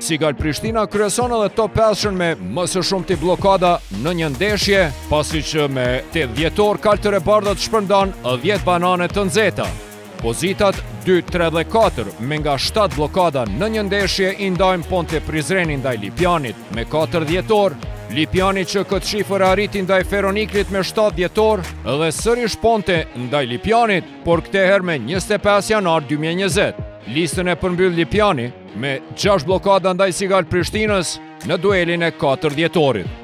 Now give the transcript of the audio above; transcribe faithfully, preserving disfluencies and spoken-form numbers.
Sigal Prishtina kryeson edhe top pesën me më së shumti bllokada në një ndeshje, pasi që me tetëdhjetë dhjetor Kaltër e Bardhat shpërndan dhjetë banane të nxehta. Pozitat dy, tre dhe katër me nga shtatë bllokada në një ndeshje i ndajmë Ponte Prizreni ndaj Lipjanit me katër dhjetor, Lipjani që këtë shifër arriti ndaj Feronikrit me shtatë dhjetor dhe sërish Ponte ndaj Lipjanit, por këtë herë me njëzet e pesë janar dy mijë e njëzet. Listën e përmbyll Lipjani me gjashtë bllokada ndaj Sigal Prishtinës në duelin e katër dhjetorit.